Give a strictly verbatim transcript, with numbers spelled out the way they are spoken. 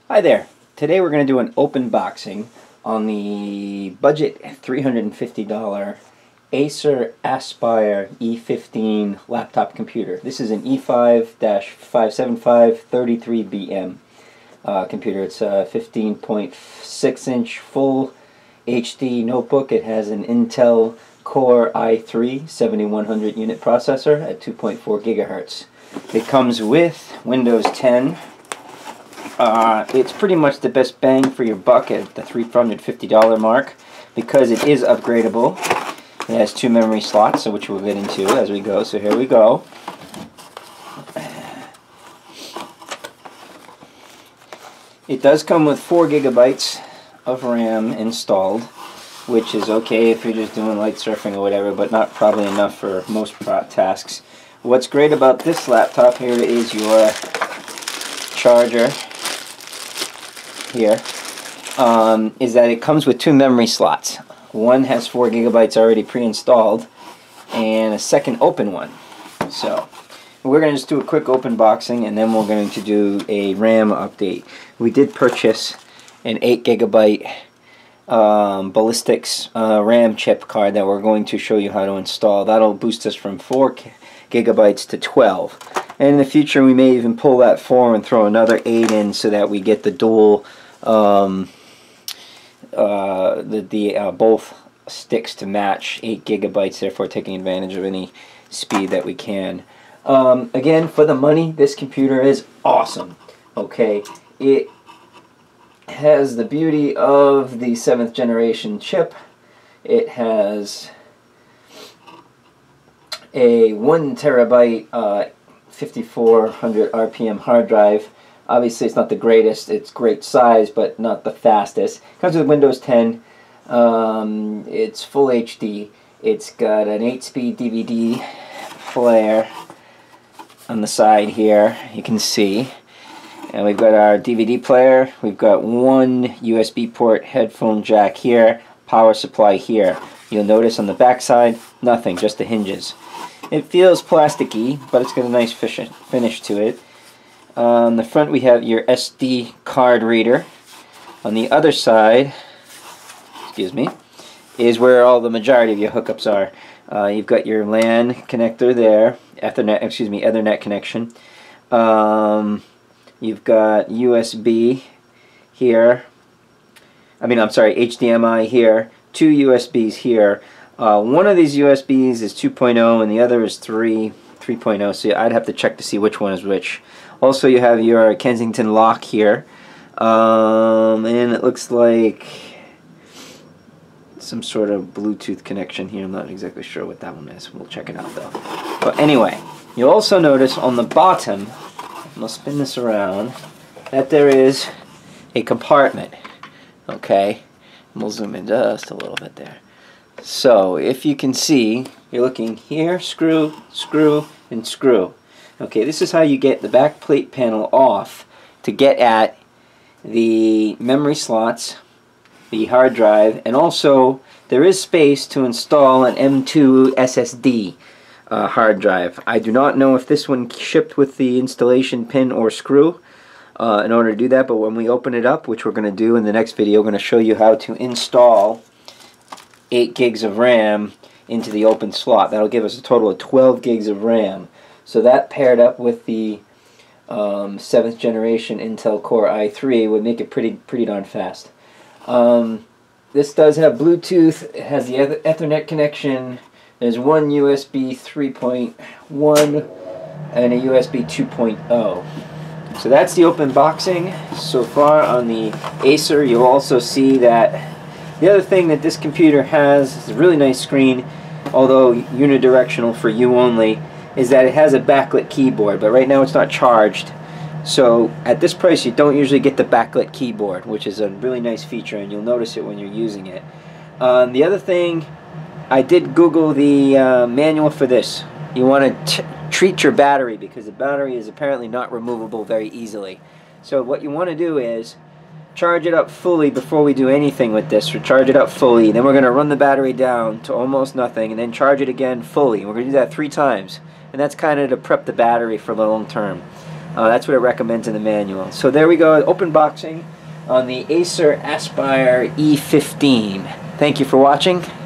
Hi there. Today we're going to do an open boxing on the budget three hundred fifty dollar Acer Aspire E fifteen laptop computer. This is an E five five seventy-five thirty-three B M uh, computer. It's a fifteen point six inch full H D notebook. It has an Intel Core i three seventy-one hundred unit processor at two point four gigahertz. It comes with Windows ten. Uh, it's pretty much the best bang for your buck at the three hundred fifty dollar mark because it is upgradable. It has two memory slots, so which we'll get into as we go. So here we go. It does come with four gigabytes of RAM installed, which is okay if you're just doing light surfing or whatever, but not probably enough for most tasks. What's great about this laptop here is your charger here um, is that it comes with two memory slots. One has four gigabytes already pre-installed and a second open one. So we're going to just do a quick open boxing and then we're going to do a RAM update. We did purchase an eight gigabyte um, Ballistix uh, RAM chip card that we're going to show you how to install. That'll boost us from four gigabytes to twelve. And in the future we may even pull that four and throw another eight in so that we get the dual um, uh, the, the uh, both sticks to match eight gigabytes, therefore taking advantage of any speed that we can. Um, again, for the money, this computer is awesome. Okay, it has the beauty of the seventh generation chip. It has a one terabyte uh, fifty-four hundred R P M hard drive. Obviously it's not the greatest, it's great size, but not the fastest. Comes with Windows ten. Um, it's full H D. It's got an eight speed D V D player on the side here, you can see. And we've got our D V D player. We've got one U S B port, headphone jack here, power supply here. You'll notice on the back side, nothing, just the hinges. It feels plasticky, but it's got a nice finish to it. On the front we have your S D card reader. On the other side, excuse me, is where all the majority of your hookups are. Uh, you've got your LAN connector there, Ethernet, excuse me, Ethernet connection. Um, you've got U S B here. I mean, I'm sorry, H D M I here. Two U S Bs here. Uh, one of these U S Bs is two point oh and the other is three point oh, so I'd have to check to see which one is which. Also, you have your Kensington lock here, um, and it looks like some sort of Bluetooth connection here. I'm not exactly sure what that one is. We'll check it out though. But anyway, you'll also notice on the bottom, I'll spin this around, that there is a compartment. Okay, we'll zoom in just a little bit there. So if you can see, you're looking here, screw, screw, and screw. Okay, this is how you get the back plate panel off to get at the memory slots, the hard drive, and also there is space to install an M two S S D uh, hard drive. I do not know if this one shipped with the installation pin or screw uh, in order to do that, but when we open it up, which we're going to do in the next video, we're going to show you how to install eight gigs of RAM into the open slot. That'll give us a total of twelve gigs of RAM. So that paired up with the um, seventh generation Intel Core i three would make it pretty pretty darn fast. Um, this does have Bluetooth. It has the Ethernet connection. There's one U S B three point one and a U S B two point oh. So that's the open boxing so far on the Acer. You'll also see that the other thing that this computer has is a really nice screen, although unidirectional for you only, is that it has a backlit keyboard, but right now it's not charged. So at this price you don't usually get the backlit keyboard, which is a really nice feature, and you'll notice it when you're using it. Um, the other thing, I did Google the uh, manual for this. You want to treat your battery because the battery is apparently not removable very easily. So what you want to do is charge it up fully before we do anything with this, or charge it up fully, then we're going to run the battery down to almost nothing and then charge it again fully. We're going to do that three times, and that's kind of to prep the battery for the long term. Uh, that's what it recommends in the manual. So there we go, open boxing on the Acer Aspire E fifteen. Thank you for watching.